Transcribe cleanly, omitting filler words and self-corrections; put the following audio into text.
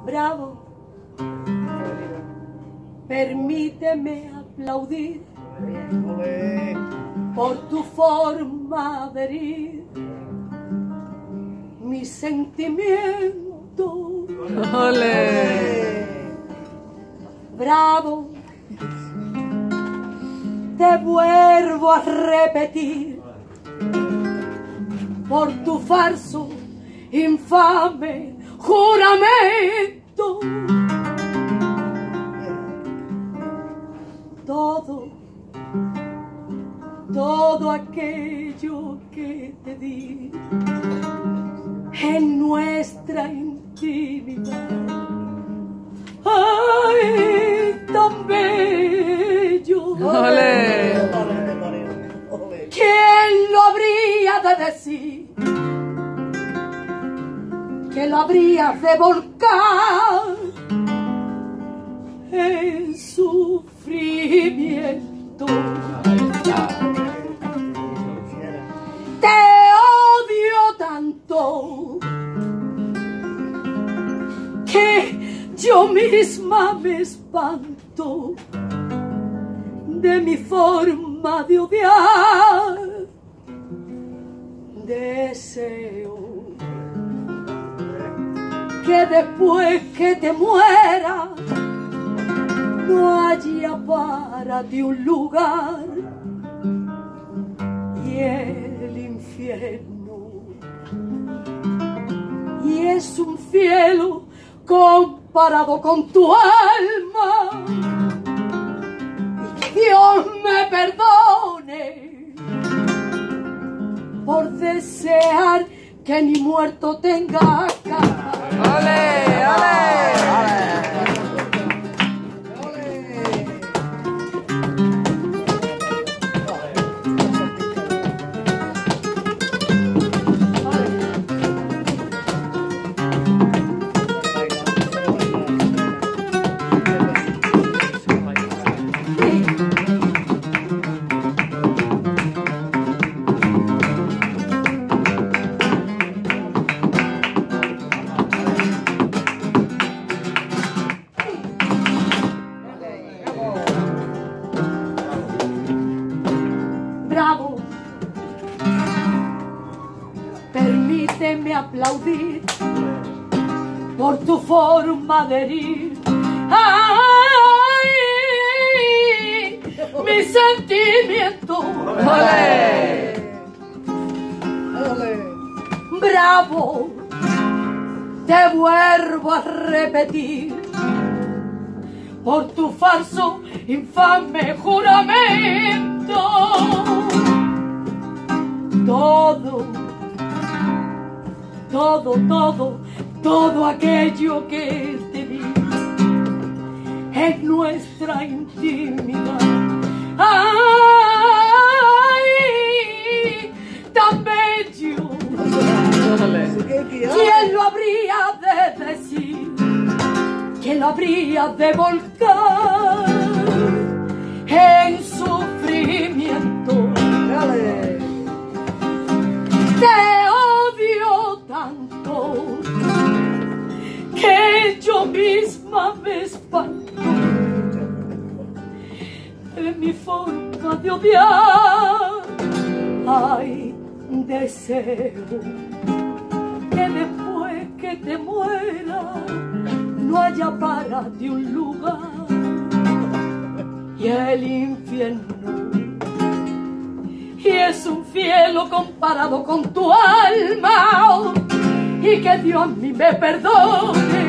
Bravo, permíteme aplaudir por tu forma de herir mi sentimiento. ¡Ole! Bravo, te vuelvo a repetir por tu falso, infame juramento. Todo aquello que te di en nuestra intimidad, ay, tan bello. ¡Ole! ¿Quién lo habría de decir? Que lo habría de volcar en sufrimiento. Te odio tanto que yo misma me espanto de mi forma de odiar. Deseo que después que te muera no haya para ti un lugar, y el infierno y es un cielo comparado con tu alma. Y que Dios me perdone por desear que ni muerto tenga cama. ¡Ole! Bravo, permíteme aplaudir por tu forma de herir, ay, mi sentimiento. ¡Ole! Bravo, te vuelvo a repetir por tu falso, infame juramento. Todo aquello que te di en nuestra intimidad, ay, tan bello. ¿Quién lo habría de decir? ¿Quién lo habría de volcar en sufrimiento? Te odio tanto que yo misma me espanto de mi forma de odiar. Ay, deseo que después que te muera no haya para ti un lugar, y el infierno y es un cielo comparado con tu alma, y que Dios a mí me perdone